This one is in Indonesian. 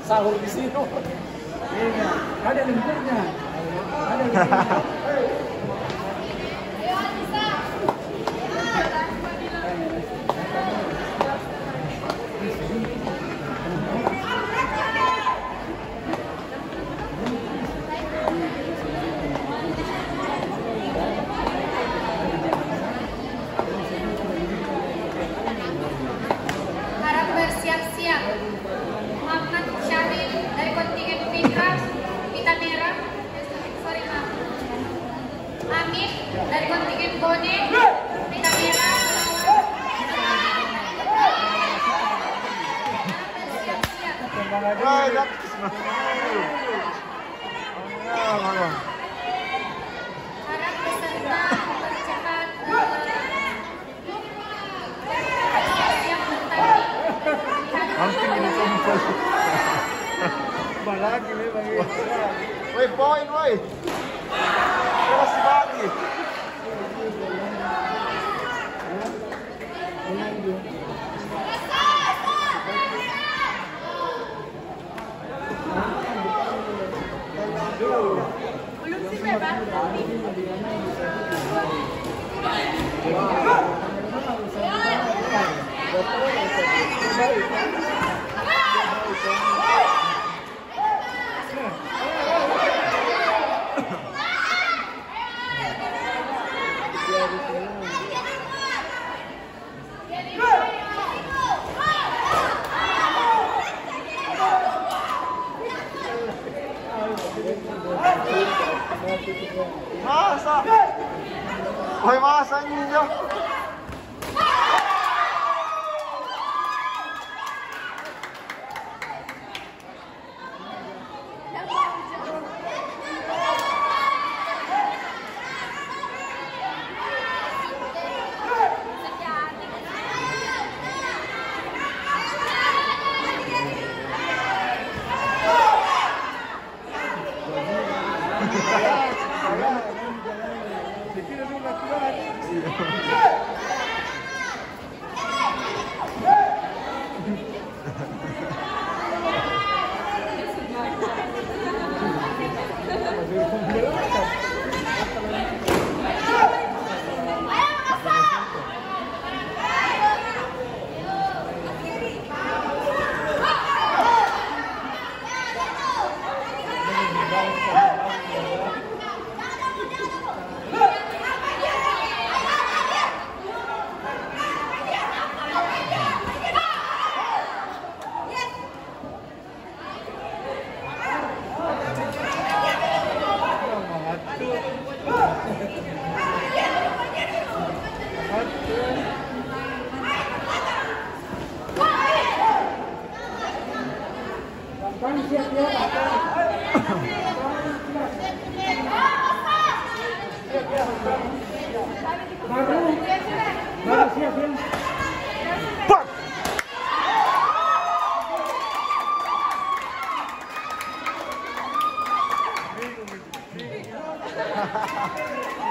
sahur di sini. Iya, ada lumpurnya. Ada lumpurnya. Harap bersiap-siap. Muhammad Syaril dari kontingen Fitra Pita Merah. Sorry, maaf. Amin dari kontingen Bone Pita Merah. Harap bersiap-siap. Harap peserta mempercepat siap bertanding. Langsung ini kumpul. Balagi nih bagi. Woi, poin, woi. Masih bagi. Belum sih, Bang. Masa? Woi, masa ini ya? Baru siap ya. Hahaha.